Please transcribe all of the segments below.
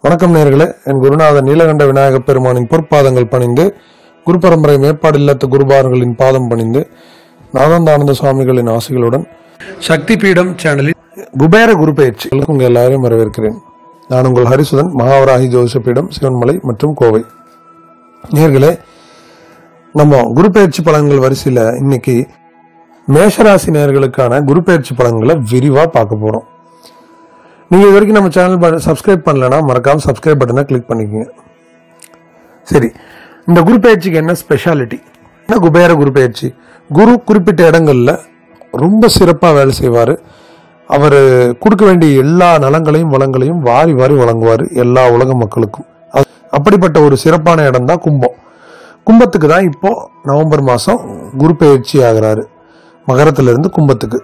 வணக்கம் நேயர்களே, என் குருநாதர் நீலகண்ட விநாயக பெருமானின் பொற்பாதங்கள் பணிந்து, குரு பரம்பரை மேற்பாடு இல்லத்து குருபார்களின் பாதம் பணிந்து, நாதந்தானந்த சுவாமிகளின் ஆசைகளுடன் சக்தி பீடம் சேனலில் குபேர குரு பயிற்சி உங்கள் எல்லாரையும் வரவேற்கிறேன். நான் உங்கள் ஹரிசுதன், மகாவராகி ஜோதிஷ பீடம், சிவன்மலை மற்றும் கோவை. நேயர்களே, நம்ம குரு பயிற்சி பலன்கள் வரிசையில் இன்னைக்கு மேஷராசி நேயர்களுக்கான குரு பயிற்சி பலன்களை விரிவாக பார்க்க போறோம். நீங்க இது வரைக்கும் நம்ம சேனல் சப்ஸ்கிரைப் பண்ணலன்னா மறக்காம சப்ஸ்கிரைப் பட்டனை கிளிக் பண்ணிக்கோங்க. சரி, இந்த குரு பயிற்சிக்கு என்ன ஸ்பெஷாலிட்டி? என்ன குபேர குரு பயிற்சி? குரு குறிப்பிட்ட இடங்கள்ல ரொம்ப சிறப்பாக வேலை செய்வார். அவர் கொடுக்க வேண்டிய எல்லா நலங்களையும் வளங்களையும் வாரி வாரி வழங்குவார் எல்லா உலக மக்களுக்கும். அப்படிப்பட்ட ஒரு சிறப்பான இடம் தான் கும்பம். கும்பத்துக்கு தான் இப்போ நவம்பர் மாதம் குரு பயிற்சி ஆகிறாரு, மகரத்திலிருந்து கும்பத்துக்கு.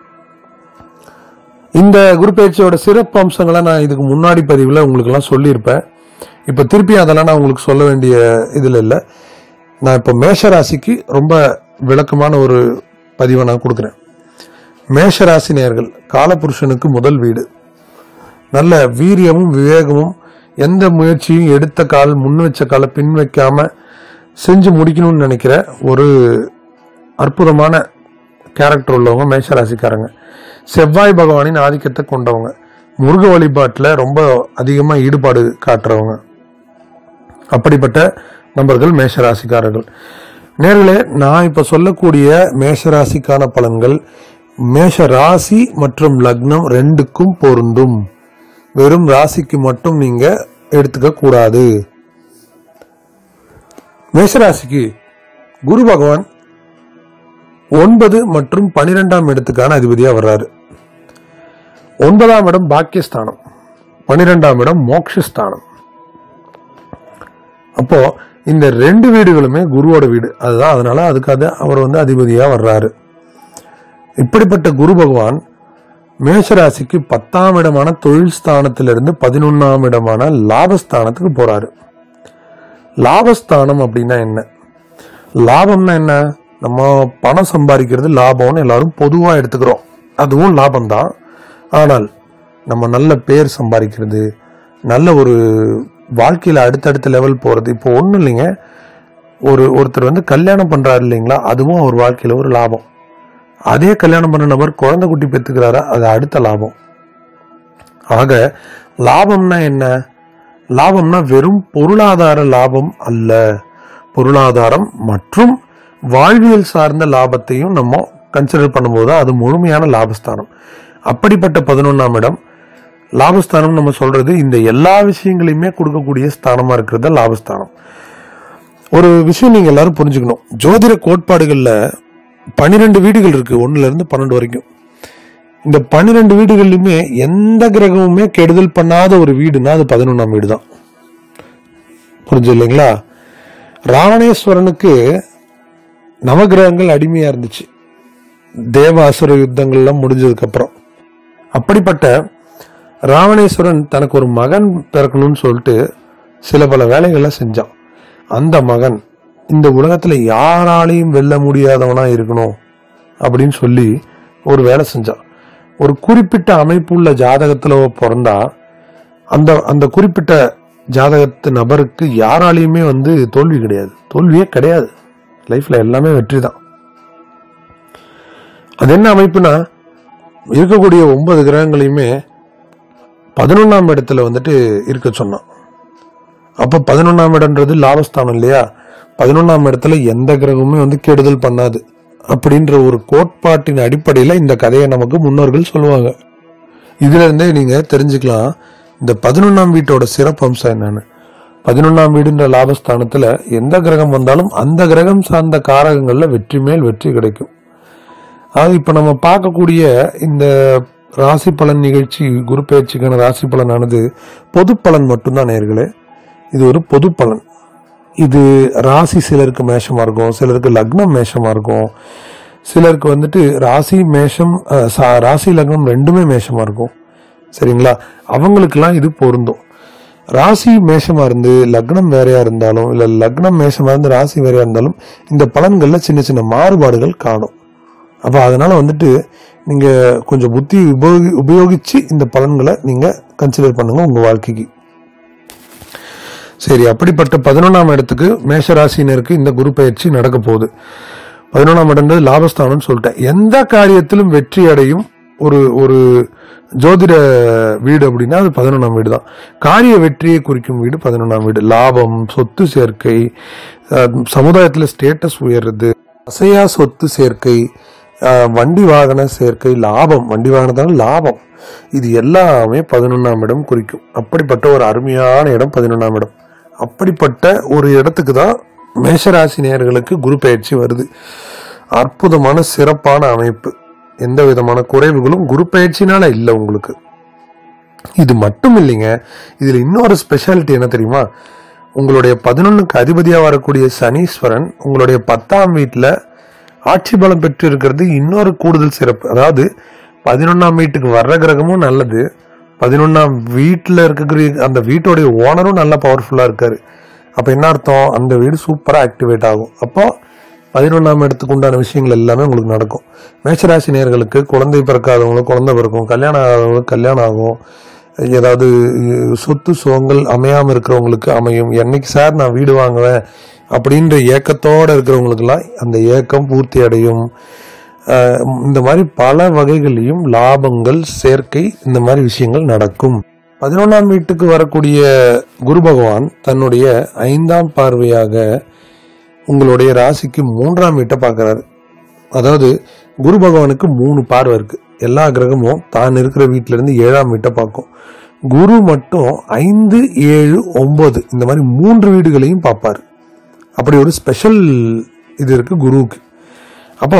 இந்த குரு பயிற்சியோட சிறப்பு அம்சங்களை நான் இதுக்கு முன்னாடி பதிவில் உங்களுக்கெல்லாம் சொல்லியிருப்பேன். இப்போ திருப்பி அதெல்லாம் நான் உங்களுக்கு சொல்ல வேண்டிய இதில் இல்லை. நான் இப்போ மேஷராசிக்கு ரொம்ப விளக்கமான ஒரு பதிவை நான் கொடுக்குறேன். மேஷராசி நேயர்கள், காலபுருஷனுக்கு முதல் வீடு. நல்ல வீரியமும் விவேகமும், எந்த முயற்சியும் எடுத்த கால் முன் வச்ச காலை பின் வைக்காம செஞ்சு முடிக்கணும்னு நினைக்கிற ஒரு அற்புதமான கேரக்டர் உள்ளவங்க மேஷராசிக்காரங்க. செவ்வாய் பகவானின் ஆதிக்கத்தை கொண்டவங்க, முருக வழிபாட்டில் ரொம்ப அதிகமாக ஈடுபாடு காட்டுறவங்க. அப்படிப்பட்ட நபர்கள் மேஷராசிக்காரர்கள். நேர்களே, நான் இப்போ சொல்லக்கூடிய மேஷராசிக்கான பலன்கள் மேஷ ராசி மற்றும் லக்னம் ரெண்டுக்கும் பொருந்தும். வெறும் ராசிக்கு மட்டும் நீங்க எடுத்துக்க கூடாது. மேஷராசிக்கு குரு பகவான் 9 மற்றும் 12ஆம் இடத்துக்கான அதிபதியா வர்றாரு. 9ஆம் இடம் பாக்கியஸ்தானம், 12ஆம் இடம் மோட்சஸ்தானம். அப்போ இந்த ரெண்டு வீடுகளுமே குருவோட வீடு. அதுதான், அதனால அதுக்காக அவர் அதிபதியா வர்றாரு. இப்படிப்பட்ட குரு பகவான் மேஷராசிக்கு 10ஆம் இடமான தொழில் ஸ்தானத்திலிருந்து 11ஆம் இடமான லாபஸ்தானத்துக்கு போறாரு. லாபஸ்தானம் அப்படின்னா என்ன? லாபம்னா என்ன? நம்ம பணம் சம்பாதிக்கிறது லாபம்னு எல்லாரும் பொதுவா எடுத்துக்கிறோம். அதுவும் லாபம்தான். ஆனால் நம்ம நல்ல பேர் சம்பாதிக்கிறது, நல்ல ஒரு வாழ்க்கையில அடுத்தடுத்த லெவல் போறது. இப்போ ஒன்றும் இல்லைங்க, ஒருத்தர் கல்யாணம் பண்றாரு இல்லைங்களா, அதுவும் அவர் வாழ்க்கையில ஒரு லாபம். அதே கல்யாணம் பண்ண நபர் குழந்தை குட்டி பெற்றுக்கிறாரா, அது அடுத்த லாபம். ஆக லாபம்னா என்ன? லாபம்னா வெறும் பொருளாதார லாபம் அல்ல. பொருளாதாரம் மற்றும் வாழ்வியல் சார்ந்த லாபத்தையும் நம்ம கன்சிடர் பண்ணும்போது அது முழுமையான லாபஸ்தானம். அப்படிப்பட்ட 11ஆம் இடம் லாபஸ்தானம் நம்ம சொல்றது இந்த எல்லா விஷயங்களையுமே கொடுக்கக்கூடிய ஸ்தானமா இருக்கிறது லாபஸ்தானம். ஒரு விஷயம் நீங்க எல்லாரும் புரிஞ்சுக்கணும். ஜோதிட கோட்பாடுகள்ல 12 வீடுகள் இருக்கு, 1ல இருந்து 12 வரைக்கும். இந்த 12 வீடுகள்லயுமே எந்த கிரகமுமே கெடுதல் பண்ணாத ஒரு வீடுனா அது 11ஆம் வீடு தான். புரிஞ்சு இல்லைங்களா? ராவணேஸ்வரனுக்கு நவகிரகங்கள் அடிமையா இருந்துச்சு, தேவாசுர யுத்தங்கள்லாம் முடிஞ்சதுக்கு அப்புறம். அப்படிப்பட்ட ராவணேஸ்வரன் தனக்கு ஒரு மகன் பிறக்கணும்னு சொல்லிட்டு சில பல வேலைகள்லாம் செஞ்சான். அந்த மகன் இந்த உலகத்துல யாராலையும் வெல்ல முடியாதவனா இருக்கணும் அப்படின்னு சொல்லி ஒரு வேலை செஞ்சான். ஒரு குறிப்பிட்ட அமைப்புள்ள ஜாதகத்துல பிறந்தா அந்த குறிப்பிட்ட ஜாதகத்து நபருக்கு யாராலையுமே தோல்வி கிடையாது, தோல்வியே கிடையாது. லைஃப்ல எல்லாமே வெற்றி தான். அது என்ன அமைப்புனா, இருக்கக்கூடிய 9 கிரகங்களையுமே 11ஆம் இடத்துல இருக்க சொன்னான். அப்ப 11ஆம் இடம்ன்றது லாபஸ்தானம் இல்லையா? 11ஆம் இடத்துல எந்த கிரகமுமே கெடுதல் பண்ணாது அப்படின்ற ஒரு கோட்பாட்டின் அடிப்படையில இந்த கதையை நமக்கு முன்னோர்கள் சொல்லுவாங்க. இதுல இருந்தே நீங்க தெரிஞ்சுக்கலாம் இந்த 11ஆம் வீட்டோட சிறப்பு அம்சம் என்னன்னு. 11ஆம் வீடுன்ற லாபஸ்தானத்துல எந்த கிரகம் வந்தாலும் அந்த கிரகம் சார்ந்த காரகங்கள்ல வெற்றி மேல் வெற்றி கிடைக்கும். இப்ப நம்ம பார்க்கக்கூடிய இந்த ராசி பலன் நிகழ்ச்சி, குரு பயிற்சிக்கான ராசி பலனானது பொது பலன் மட்டும்தான் நேயர்களே. இது ஒரு பொது பலன். இது ராசி சிலருக்கு மேஷமா இருக்கும், சிலருக்கு லக்னம் மேஷமா இருக்கும், சிலருக்கு ராசி மேஷம் ராசி லக்னம் ரெண்டுமே மேஷமா இருக்கும். சரிங்களா? அவங்களுக்கெல்லாம் இது பொருந்தும். ராசி மேஷமா இருந்து லக்னம் வேறையா இருந்தாலும், இல்ல லக்னம் மேஷமா இருந்து ராசி வேறையா இருந்தாலும் இந்த பலன்கள்ல சின்ன சின்ன மாறுபாடுகள் காணும். அப்ப அதனால நீங்க கொஞ்சம் புத்தி உபயோகிச்சு இந்த பலன்களை நீங்க கன்சிடர் பண்ணுங்க உங்க வாழ்க்கைக்கு. சரி, அப்படிப்பட்ட 11ஆம் இடத்துக்கு மேஷராசினருக்கு இந்த குரு பயிற்சி நடக்க போகுது. 11ஆம் இடம் லாபஸ்தானம் சொல்லிட்டேன். எந்த காரியத்திலும் வெற்றி அடையும் ஒரு ஒரு ஜோதிட வீடு அப்படின்னா அது 11ஆம் வீடு தான். காரிய வெற்றியை குறிக்கும் வீடு 11ஆம் வீடு. லாபம், சொத்து சேர்க்கை, சமுதாயத்தில் ஸ்டேட்டஸ் உயர்றது, அசையா சொத்து சேர்க்கை, வண்டி வாகன சேர்க்கை, லாபம், வண்டி வாகனத்தால் லாபம், இது எல்லாமே 11ஆம் இடம் குறிக்கும். அப்படிப்பட்ட ஒரு அருமையான இடம் 11ஆம் இடம். அப்படிப்பட்ட ஒரு இடத்துக்கு தான் மேஷராசி நேயர்களுக்கு குரு பயிற்சி வருது. அற்புதமான சிறப்பான அமைப்பு. எந்த விதமான குறைவுகளும் குரு பயிற்சினால இல்லை உங்களுக்கு. இது மட்டும் இல்லைங்க, இதுல இன்னொரு ஸ்பெஷாலிட்டி என்ன தெரியுமா? உங்களுடைய 11க்கு அதிபதியா வரக்கூடிய சனீஸ்வரன் உங்களுடைய 10ஆம் வீட்டுல ஆட்சி பலம் பெற்று இருக்கிறது இன்னொரு கூடுதல் சிறப்பு. அதாவது 11ஆம் வீட்டுக்கு வர்ற கிரகமும் நல்லது, 11ஆம் வீட்டுல இருக்கக்கூடிய அந்த வீட்டோடைய ஓனரும் நல்ல பவர்ஃபுல்லா இருக்காரு. அப்ப என்ன அர்த்தம்? அந்த வீடு சூப்பரா ஆக்டிவேட் ஆகும். அப்போ 11ஆம் இடத்துக்கு உண்டான விஷயங்கள் எல்லாமே உங்களுக்கு நடக்கும். மேஷராசி நேயர்களுக்கு குழந்தை பிறக்காதவங்களுக்கு குழந்தை பிறக்கும், கல்யாணம் ஆகாதவங்களுக்கு கல்யாணம் ஆகும், ஏதாவது சொத்து சுகங்கள் அமையாம இருக்கிறவங்களுக்கு அமையும். என்னைக்கு சார் நான் வீடு வாங்குவேன் அப்படின்ற ஏக்கத்தோட இருக்கிறவங்களுக்கெல்லாம் அந்த ஏக்கம் பூர்த்தி அடையும். இந்த மாதிரி பல வகைகளையும் லாபங்கள் சேர்க்கை, இந்த மாதிரி விஷயங்கள் நடக்கும். 11ஆம் வீட்டுக்கு வரக்கூடிய குரு பகவான் தன்னுடைய 5ஆம் பார்வையாக உங்களுடைய ராசிக்கு 3ஆம் வீட்டை பார்க்கிறாரு. அதாவது குரு பகவானுக்கு 3 பார்வை இருக்கு. எல்லா கிரகமும் தான் இருக்கிற வீட்டில இருந்து 7ஆம் வீட்டை பார்க்கும். குரு மட்டும் 5, 7, 9 இந்த மாதிரி 3 வீடுகளையும் பார்ப்பாரு. அப்படி ஒரு ஸ்பெஷல் இது இருக்கு குருவுக்கு. அப்போ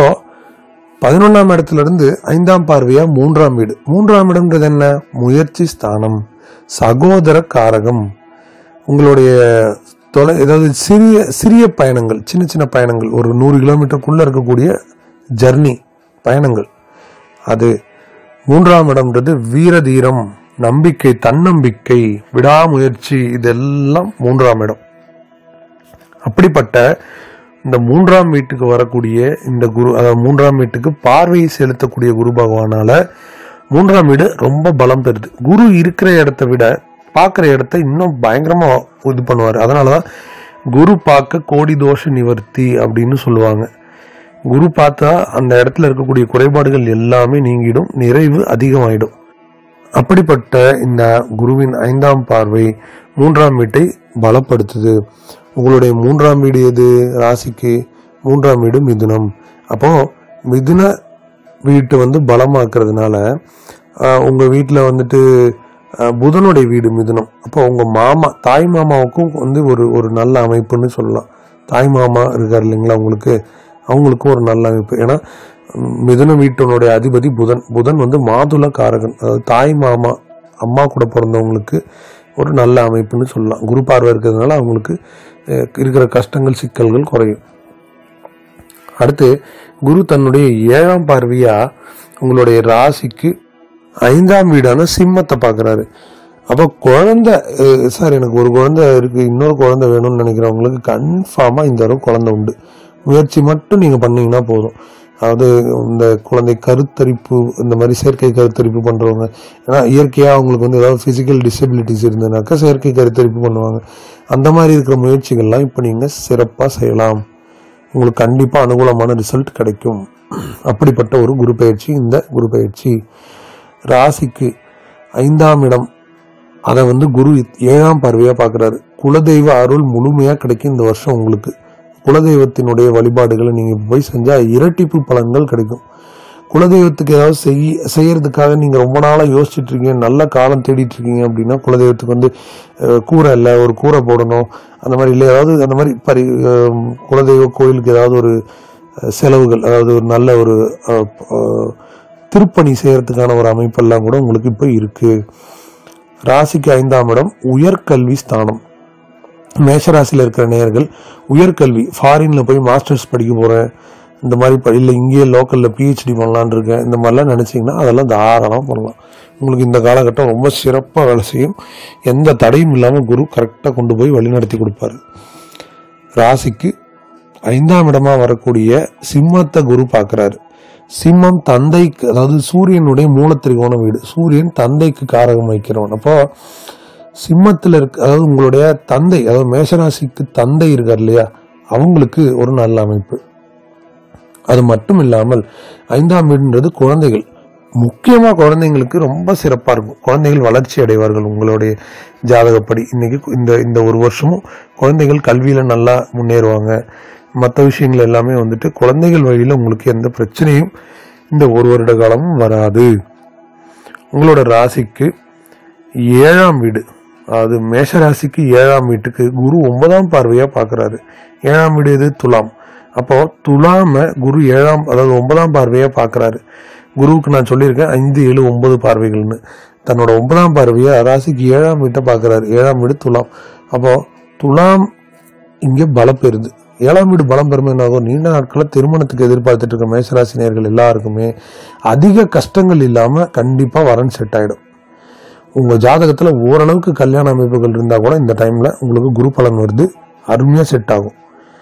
11ஆம் இடத்துல இருந்து 5ஆம் பார்வையா 3ஆம் வீடு. 3ஆம் இடம்ன்றது என்ன? முயற்சி ஸ்தானம், சகோதர காரகம். உங்களுடைய ஏதாவது சிறிய சிறிய பயணங்கள், சின்ன சின்ன பயணங்கள், ஒரு 100 கிலோமீட்டருக்குள்ள இருக்கக்கூடிய ஜர்னி பயணங்கள், அது 3ஆம் இடம்ன்றது வீரதீரம், நம்பிக்கை, தன்னம்பிக்கை, விடாமுயற்சி, இதெல்லாம் 3ஆம் இடம். அப்படிப்பட்ட இந்த 3ஆம் வீட்டுக்கு வரக்கூடிய இந்த குரு, அதாவது 3ஆம் வீட்டுக்கு பார்வையை செலுத்தக்கூடிய குரு பகவானால 3ஆம் வீடு ரொம்ப பலம் பெறுது. குரு இருக்கிற இடத்தை விட பார்க்குற இடத்த இன்னும் பயங்கரமா இது பண்ணுவார். அதனாலதான் குரு பார்க்க கோடி தோஷ நிவர்த்தி அப்படின்னு சொல்லுவாங்க. குரு பார்த்தா அந்த இடத்துல இருக்கக்கூடிய குறைபாடுகள் எல்லாமே நீங்கிடும், நிறைவு அதிகமாயிடும். அப்படிப்பட்ட இந்த குருவின் 5ஆம் பார்வை 3ஆம் வீட்டை பலப்படுத்துது. உங்களுடைய 3ஆம் வீடு எது? ராசிக்கு 3ஆம் வீடு மிதுனம். அப்போ மிதுன வீட்டு பலமாக்குறதுனால உங்க வீட்டுல புதனுடைய வீடு மிதுனம். அப்போ உங்க மாமா, தாய் மாமாவுக்கும் ஒரு நல்ல அமைப்புன்னு சொல்லலாம். தாய் மாமா இருக்காரு இல்லைங்களா உங்களுக்கு, அவங்களுக்கும் ஒரு நல்ல அமைப்பு. ஏன்னா மிதுன வீட்டினுடைய அதிபதி புதன். புதன் மாதுள காரகன். அதாவது தாய் மாமா, அம்மா கூட பிறந்தவங்களுக்கு ஒரு நல்ல அமைப்புன்னு சொல்லலாம். குரு பார்வை இருக்கிறதுனால அவங்களுக்கு இருக்கிற கஷ்டங்கள், சிக்கல்கள் குறையும். அடுத்து குரு தன்னுடைய 7ஆம் பார்வையா உங்களுடைய ராசிக்கு 5ஆம் வீடான சிம்மத்தை பார்க்கறாரு. அப்போ குழந்தை, சார் எனக்கு ஒரு குழந்தை இருக்கு, இன்னொரு குழந்தை வேணும்னு நினைக்கிறவங்களுக்கு கன்ஃபார்மா இந்த தடவை குழந்தை உண்டு. முயற்சி மட்டும் நீங்க பண்ணீங்கன்னா போதும். அதாவது இந்த குழந்தை கருத்தரிப்பு, இந்த மாதிரி செயற்கை கருத்தரிப்பு பண்றவங்க, ஏன்னா இயற்கையா அவங்களுக்கு ஏதாவது பிசிக்கல் டிசபிலிட்டிஸ் இருந்ததுனாக்கா செயற்கை கருத்தரிப்பு பண்ணுவாங்க. அந்த மாதிரி இருக்கிற முயற்சிகள்லாம் இப்ப நீங்க சிறப்பா செய்யலாம். உங்களுக்கு கண்டிப்பா அனுகூலமான ரிசல்ட் கிடைக்கும். அப்படிப்பட்ட ஒரு குரு பயிற்சி இந்த குரு பயிற்சி. ராசிக்கு 5ஆம் இடம், அதை குரு 7ஆம் பார்வையா பாக்குறாரு. குலதெய்வ அருள் முழுமையா கிடைக்கும் இந்த வருஷம் உங்களுக்கு. குலதெய்வத்தினுடைய வழிபாடுகளை நீங்க போய் செஞ்சா இரட்டிப்பு பலன்கள் கிடைக்கும். குலதெய்வத்துக்கு ஏதாவது செய்யறதுக்காக நீங்க ரொம்ப நாளா யோசிச்சுட்டு இருக்கீங்க, நல்ல காலம் தேடிட்டு இருக்கீங்க அப்படின்னா, குலதெய்வத்துக்கு கூரை இல்லை, ஒரு கூரை போடணும், அந்த மாதிரி இல்லை, ஏதாவது அந்த மாதிரி குலதெய்வ கோயிலுக்கு ஏதாவது ஒரு செலவுகள், அதாவது ஒரு நல்ல ஒரு திருப்பணி செய்யறதுக்கான ஒரு அமைப்பெல்லாம் கூட உங்களுக்கு இப்ப இருக்கு. ராசிக்கு 5ஆம் இடம் உயர்கல்வி ஸ்தானம். மேஷராசியில் இருக்கிற நேயர்கள் உயர்கல்வி, ஃபாரின்ல போய் மாஸ்டர்ஸ் படிக்க போறேன், இந்த மாதிரி இல்லை இங்கேயே லோக்கல்ல PhD பண்ணலான் இருக்கேன், இந்த மாதிரிலாம் நினைச்சீங்கன்னா அதெல்லாம் தாராளமா பண்ணலாம். உங்களுக்கு இந்த காலகட்டம் ரொம்ப சிறப்பா வேலை செய்யும். எந்த தடையும் இல்லாம குரு கரெக்டா கொண்டு போய் வழிநடத்தி கொடுப்பாரு. ராசிக்கு 5ஆம் இடமா வரக்கூடிய சிம்மத்தை குரு பார்க்கிறாரு. சிம்மம் தந்தைக்கு, அதாவது சூரியனுடைய மூலத்திரிகோண வீடு. சூரியன் தந்தைக்கு காரகம் வைக்கிறவன். அப்போ சிம்மத்தில் இருக்க, அதாவது உங்களுடைய தந்தை, அதாவது மேஷராசிக்கு தந்தை இருக்கார் இல்லையா, அவங்களுக்கு ஒரு நல்ல அமைப்பு. அது மட்டும் இல்லாமல் 5ஆம் வீடுன்றது குழந்தைகள், முக்கியமா குழந்தைங்களுக்கு ரொம்ப சிறப்பா இருக்கும். குழந்தைகள் வளர்ச்சி அடைவார்கள் உங்களுடைய ஜாதகப்படி. இன்னைக்கு இந்த ஒரு வருஷமும் குழந்தைகள் கல்வியில நல்லா முன்னேறுவாங்க. மற்ற விஷயங்கள் எல்லாமே வந்துட்டு குழந்தைகள் வழியில உங்களுக்கு எந்த பிரச்சனையும் இந்த ஒரு வருட காலமும் வராது. உங்களோட ராசிக்கு 7ஆம் வீடு, அதாவது மேஷ ராசிக்கு 7ஆம் வீட்டுக்கு குரு 9ஆம் பார்வையா பாக்குறாரு. 7ஆம் வீடு எது? துலாம். அப்போ துலாம குரு 7ஆம், அதாவது 9ஆம் பார்வையா பாக்குறாரு. குருவுக்கு நான் சொல்லியிருக்கேன் 5, 7, 9 பார்வைகள்னு. தன்னோட 9ஆம் பார்வையா ராசிக்கு 7ஆம் வீட்டை பாக்குறாரு. 7ஆம் வீடு துலாம். அப்போ துலாம் இங்க பலம் பெறுது. 7ஆம் வீடு பலம் பெறும் என்னாகும், நீண்ட நாட்கள திருமணத்துக்கு எதிர்பார்த்துட்டு இருக்க மேஷராசினியர்கள் எல்லாருக்குமே அதிக கஷ்டங்கள் இல்லாம கண்டிப்பா வரன் செட் ஆயிடும். உங்க ஜாதகத்துல ஓரளவுக்கு கல்யாண அமைப்புகள் இருந்தா கூட இந்த டைம்ல உங்களுக்கு குரு பலன் வருது, அருமையா செட் ஆகும்.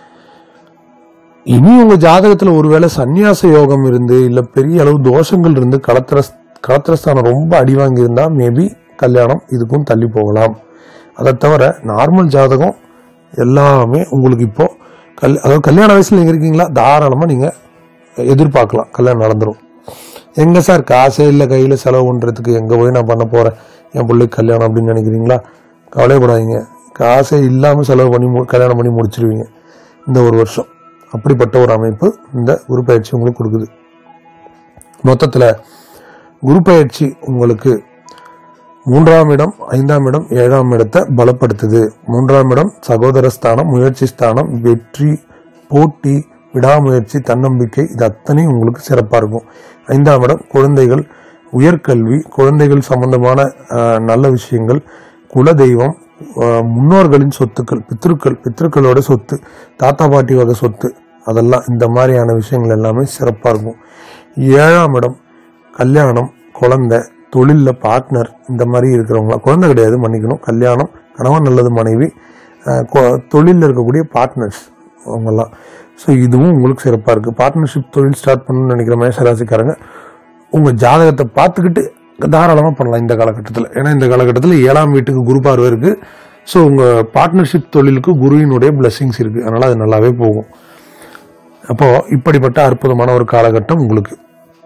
இனி உங்க ஜாதகத்துல ஒருவேளை சன்னியாச யோகம் இருந்து இல்ல பெரிய அளவு தோஷங்கள் இருந்து களத்திரஸ்தானம் ரொம்ப அடி வாங்கி இருந்தா மேபி கல்யாணம் இதுக்கும் தள்ளி போகலாம். அதை தவிர நார்மல் ஜாதகம் எல்லாமே உங்களுக்கு இப்போ அதாவது கல்யாண வயசுல நீங்க இருக்கீங்களா, தாராளமா நீங்க எதிர்பார்க்கலாம் கல்யாணம் நடந்துடும். எங்க சார் காசே இல்லை கையில செலவு பண்றதுக்கு, எங்க போய் நான் பண்ண போறேன் என் பிள்ளைக்கு கல்யாணம் அப்படின்னு நினைக்கிறீங்களா, கவலைப்படாதீங்க. காசே இல்லாம செலவு பண்ணி கல்யாணம் பண்ணி முடிச்சிருவீங்க இந்த ஒரு வருஷம். அப்படிப்பட்ட ஒரு அமைப்பு இந்த குரு பயிற்சி உங்களுக்கு கொடுக்குது. மொத்தத்துல குரு பயிற்சி உங்களுக்கு 3ஆம் இடம், 5ஆம் இடம், 7ஆம் இடத்தை பலப்படுத்துது. 3ஆம் இடம் சகோதர ஸ்தானம், முயற்சி ஸ்தானம், வெற்றி, போட்டி, விடாமுயற்சி, தன்னம்பிக்கை, இது அத்தனையும் உங்களுக்கு சிறப்பா இருக்கும். 5ஆம் இடம் குழந்தைகள், உயர்கல்வி, குழந்தைகள் சம்பந்தமான நல்ல விஷயங்கள், குலதெய்வம், முன்னோர்களின் சொத்துக்கள், பித்ருக்களோட சொத்து, தாத்தா பாட்டி வகை சொத்து, அதெல்லாம் இந்த மாதிரியான விஷயங்கள் எல்லாமே சிறப்பா இருக்கும். 7ஆம் இடம் கல்யாணம், குழந்தை, தொழில்ல பார்ட்னர், இந்த மாதிரி இருக்கிறவங்களா, குழந்தை கிடையாது மன்னிக்கணும், கல்யாணம், கணவன் அல்லது மனைவி, தொழிலில் இருக்கக்கூடிய பார்ட்னர்ஸ் அவங்கெல்லாம். ஸோ இதுவும் உங்களுக்கு சிறப்பாக இருக்குது. பார்ட்னர்ஷிப் தொழில் ஸ்டார்ட் பண்ணணும்னு நினைக்கிற மேஷராசிக்காரங்க உங்கள் ஜாதகத்தை பார்த்துக்கிட்டு தாராளமாக பண்ணலாம் இந்த காலகட்டத்தில். ஏன்னா இந்த காலகட்டத்தில் 7ஆம் வீட்டுக்கு குரு பார்வை இருக்குது. ஸோ உங்கள் பார்ட்னர்ஷிப் தொழிலுக்கு குருவினுடைய பிளெஸிங்ஸ் இருக்குது. அதனால் அது நல்லாவே போகும். அப்போது இப்படிப்பட்ட அற்புதமான ஒரு காலகட்டம் உங்களுக்கு.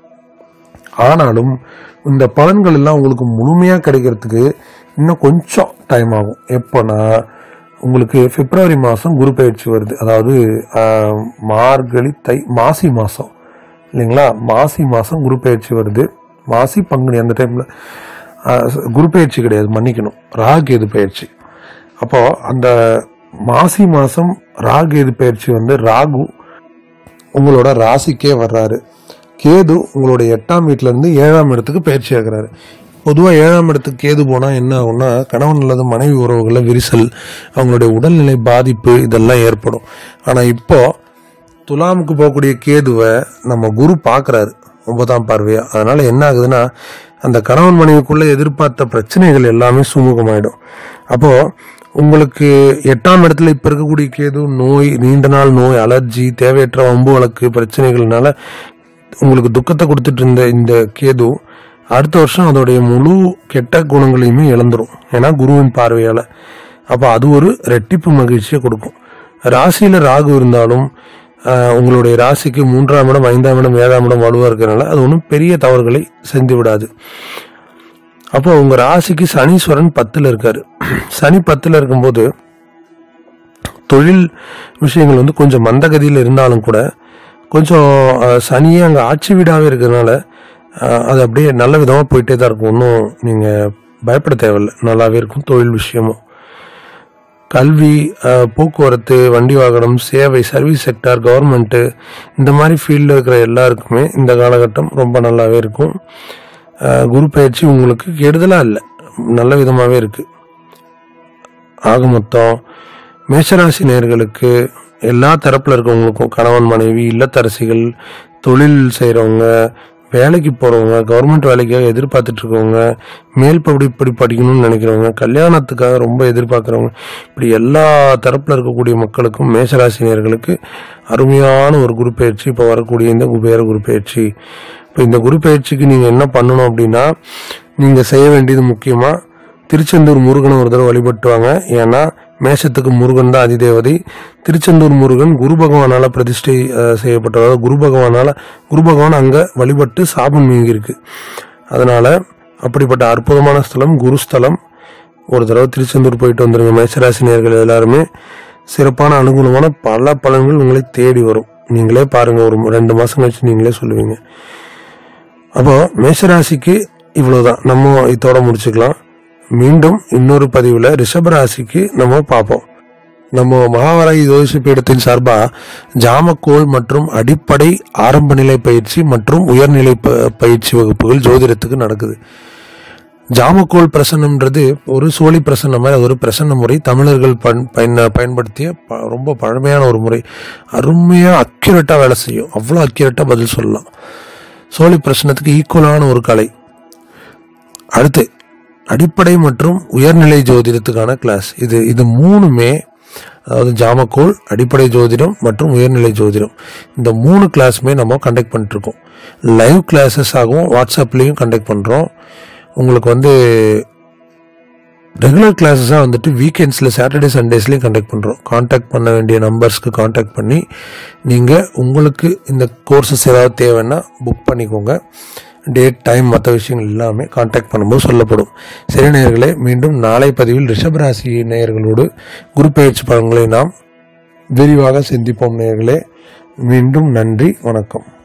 ஆனாலும் இந்த பலன்கள் எல்லாம் உங்களுக்கு முழுமையாக கிடைக்கிறதுக்கு இன்னும் கொஞ்சம் டைம் ஆகும். எப்போனா உங்களுக்கு பிப்ரவரி மாதம் குரு பயிற்சி வருது. அதாவது மார்கழி, தை, மாசி மாதம் இல்லைங்களா, மாசி மாதம் குரு பயிற்சி வருது. மாசி, பங்குனி அந்த டைமில் குரு பயிற்சி கிடையாது மன்னிக்கணும், ராகேது பயிற்சி. அப்போ அந்த மாசி மாதம் ராகேது பயிற்சி வந்து ராகு உங்களோட ராசிக்கே வர்றாரு. கேது உங்களுடைய 8ஆம் வீட்டுல இருந்து 7ஆம் இடத்துக்கு பயிற்சி ஆகிறாரு. பொதுவாக 7ஆம் இடத்துக்கு கேது போனால் என்ன ஆகும்னா கணவன் அல்லது மனைவி உறவுகளில் விரிசல், அவங்களுடைய உடல்நிலை பாதிப்பு இதெல்லாம் ஏற்படும். ஆனால் இப்போ துலாமுக்கு போகக்கூடிய கேதுவை நம்ம குரு பார்க்குறாரு 9ஆம் பார்வையா. அதனால என்ன ஆகுதுன்னா அந்த கணவன் மனைவிக்குள்ள எதிர்பார்த்த பிரச்சனைகள் எல்லாமே சுமூகமாயிடும். அப்போ உங்களுக்கு 8ஆம் இடத்துல இப்ப இருக்கக்கூடிய கேது நோய், நீண்ட நாள் நோய், அலர்ஜி, தேவையற்ற வம்பு வழக்கு பிரச்சனைகள்னால உங்களுக்கு துக்கத்தை கொடுத்துட்டு இருந்த இந்த கேது அடுத்த வருஷம் அதோடைய முழு கெட்ட குணங்களையுமே இழந்துரும். ஏன்னா குருவின் பார்வையால. அப்ப அது ஒரு ரெட்டிப்பு மகிழ்ச்சியை கொடுக்கும். ராசியில ராகு இருந்தாலும் உங்களுடைய ராசிக்கு 3ஆம் இடம், 5ஆம் இடம், 7ஆம் இடம் வலுவா இருக்கிறதுனால அது ஒன்றும் பெரிய தவறுகளை செஞ்சு விடாது. அப்போ உங்க ராசிக்கு சனீஸ்வரன் 10ல் இருக்காரு. சனி 10ல் இருக்கும்போது தொழில் விஷயங்கள் வந்து கொஞ்சம் மந்தகதியில் இருந்தாலும் கூட கொஞ்சம் சனியே அங்கே ஆட்சி வீடாகவே இருக்கிறதுனால அது அப்படியே நல்ல விதமாக போயிட்டே தான் இருக்கும். ஒன்றும் நீங்கள் பயப்பட தேவையில்லை, நல்லாவே இருக்கும். தொழில் விஷயமும், கல்வி, போக்குவரத்து, வண்டி வாகனம், சேவை, சர்வீஸ் செக்டார், கவர்மெண்ட்டு, இந்த மாதிரி ஃபீல்டில் இருக்கிற எல்லாருக்குமே இந்த காலகட்டம் ரொம்ப நல்லாவே இருக்கும். குரு பயிற்சி உங்களுக்கு கெடுதலாக இல்லை, நல்ல விதமாகவே இருக்கு. ஆக மொத்தம் மேஷராசி நேயர்களுக்கு எல்லா தரப்புல இருக்கவங்களுக்கும், கணவன் மனைவி, இல்லத்தரசிகள், தொழில் செய்கிறவங்க, வேலைக்கு போறவங்க, கவர்மெண்ட் வேலைக்காக எதிர்பார்த்துட்டு இருக்கவங்க, மேல் இப்படி படிக்கணும்னு நினைக்கிறவங்க, கல்யாணத்துக்காக ரொம்ப எதிர்பார்க்கிறவங்க, இப்படி எல்லா தரப்புல இருக்கக்கூடிய மக்களுக்கும் மேஷராசினியர்களுக்கு அருமையான ஒரு குரு பயிற்சி இப்போ வரக்கூடிய இந்த குபேர குரு பயிற்சி. இப்போ இந்த குரு பயிற்சிக்கு நீங்க என்ன பண்ணணும் அப்படின்னா, நீங்க செய்ய வேண்டியது முக்கியமா திருச்செந்தூர் முருகனை ஒரு தடவை வழிபட்டுவாங்க. ஏன்னா மேஷத்துக்கு முருகன் தான் அதிதேவதை. திருச்செந்தூர் முருகன் குரு பகவானால பிரதிஷ்டை செய்யப்பட்டதாவது குரு பகவான் அங்க வழிபட்டு சாபம் நீங்கியிருக்கு. அதனால அப்படிப்பட்ட அற்புதமான ஸ்தலம் குருஸ்தலம். ஒரு தடவை திருச்செந்தூர் போயிட்டு வந்துருங்க. மேஷராசி நேயர்கள் எல்லாருமே சிறப்பான அனுகூலமான பல பலன்கள் உங்களை தேடி வரும். நீங்களே பாருங்க, ஒரு 2 மாசம் கழிச்சு நீங்களே சொல்லுவீங்க. அப்போ மேஷராசிக்கு இவ்வளவுதான். நம்ம இதோட முடிச்சுக்கலாம். மீண்டும் இன்னொரு பதிவுல ரிஷபராசிக்கு நம்ம பார்ப்போம். நம்ம மகாவராகி ஜோதிஷ பீடத்தின் சார்பா ஜாமக்கோள் மற்றும் அடிப்படை ஆரம்ப நிலை பயிற்சி மற்றும் உயர்நிலை பயிற்சி வகுப்புகள் ஜோதிடத்துக்கு நடக்குது. ஜாமக்கோள் பிரசன்னம்ன்றது ஒரு சோழி பிரசன்ன மாதிரி, அது ஒரு பிரசன்ன முறை. தமிழர்கள் பயன்படுத்திய ரொம்ப பழமையான ஒரு முறை. அருமையா அக்யூரேட்டா வேலை செய்யும். அவ்வளோ அக்யூரேட்டா பதில் சொல்லலாம். சோழி பிரசனத்துக்கு ஈக்குவலான ஒரு கலை. அடுத்து அடிப்படை மற்றும் உயர்நிலை ஜோதிடத்துக்கான கிளாஸ். இது மூணுமே, அதாவது ஜாமக்கோள், அடிப்படை ஜோதிடம் மற்றும் உயர்நிலை ஜோதிடம், இந்த 3 கிளாஸுமே நம்ம கண்டக்ட் பண்ணிட்டு இருக்கோம். லைவ் கிளாஸஸ் ஆகவும் வாட்ஸ்அப்லேயும் கண்டக்ட் பண்ணுறோம். உங்களுக்கு ரெகுலர் கிளாஸஸாக வீக்கெண்ட்ஸில் சாட்டர்டே சண்டேஸ்லேயும் கண்டக்ட் பண்ணுறோம். கான்டாக்ட் பண்ண வேண்டிய நம்பர்ஸ்க்கு கான்டாக்ட் பண்ணி நீங்கள் உங்களுக்கு இந்த கோர்சஸ் ஏதாவது தேவைன்னா புக் பண்ணிக்கோங்க. டேட், டைம், மற்ற விஷயங்கள் எல்லாமே கான்டாக்ட் பண்ணும்போது சொல்லப்படும். சரி நேயர்களே, மீண்டும் நாளை பதிவில் ரிஷபராசி நேயர்களோடு குரு பெயர்ச்சி பலன்களை நாம் விரிவாக சிந்திப்போம். நேயர்களே, மீண்டும் நன்றி, வணக்கம்.